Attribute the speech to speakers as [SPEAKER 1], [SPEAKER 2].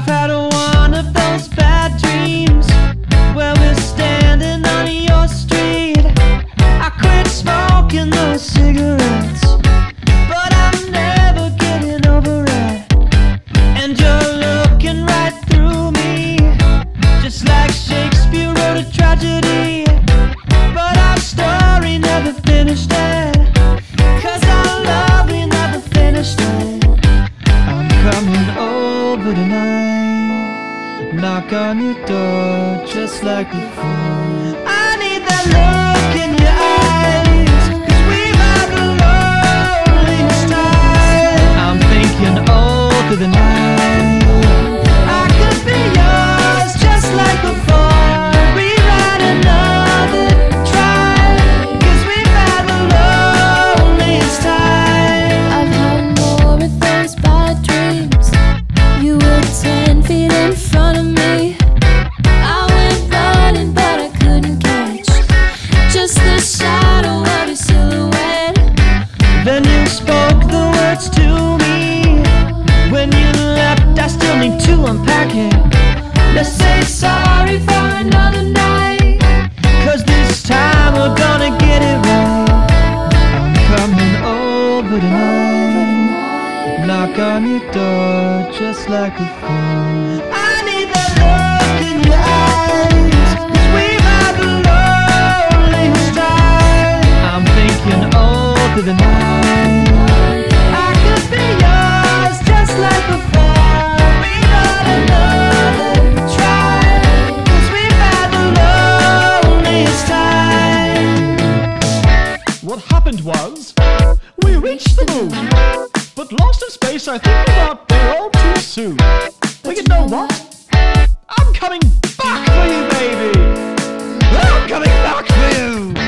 [SPEAKER 1] I've had one of those bad dreams where we're standing on your street. I quit smoking those cigarettes, but I'm never getting over it. And you're looking right through me, just like Shakespeare wrote a tragedy. But our story never finished it, 'cause our love, we never finished it. I'm coming over tonight, knock on your door just like before. I need that look in your eyes, 'cause we've had the loneliest time. I'm thinking all through the night I could be yours just like before. Rewrite another try, 'cause we've had the loneliest time.
[SPEAKER 2] I've had more of those bad dreams. You were 10 feet in front of me. I went running but I couldn't catch just the shadow of your silhouette.
[SPEAKER 1] Then you spoke the words to me. When you left, I still need to unpack it. Let's say sorry for another night, 'cause this time we're gonna get it right. I'm coming over tonight, knock on your door just like before. I need that look in your eyes, 'cause we've had the loneliest time. I'm thinking all through the night I could be yours just like before. Rewrite another try, 'cause we've had the loneliest time.
[SPEAKER 3] What happened was, we reached the moon, but lost in space I think we got there all too soon. But you know what? I'm coming back for you, baby! I'm coming back for you!